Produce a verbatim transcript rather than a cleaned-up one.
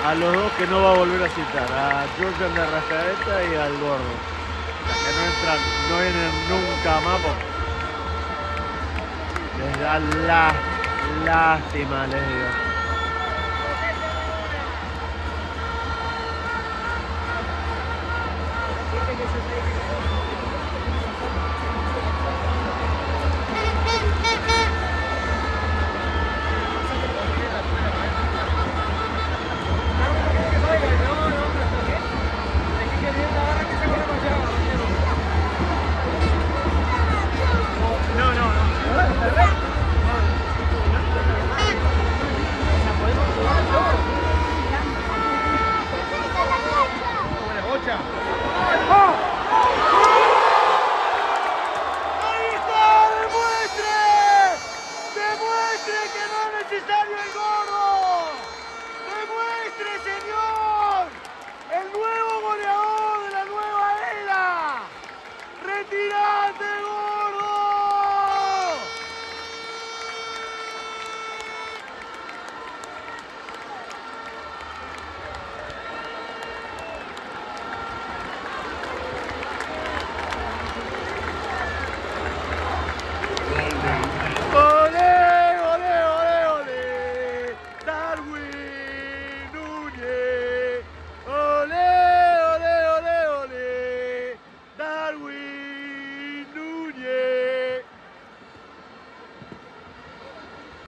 a los dos que no va a volver a citar, a Jordan de Arrascaeta y al Gordo. Que no entran, no vienen nunca más porque les da la lástima, les digo.